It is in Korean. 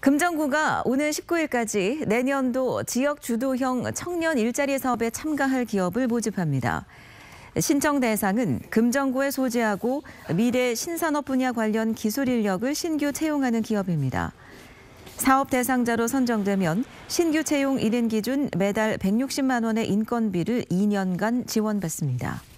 금정구가 오는 19일까지 내년도 지역 주도형 청년 일자리 사업에 참가할 기업을 모집합니다. 신청 대상은 금정구에 소재하고 미래 신산업 분야 관련 기술 인력을 신규 채용하는 기업입니다. 사업 대상자로 선정되면 신규 채용 1인 기준 매달 160만 원의 인건비를 2년간 지원받습니다.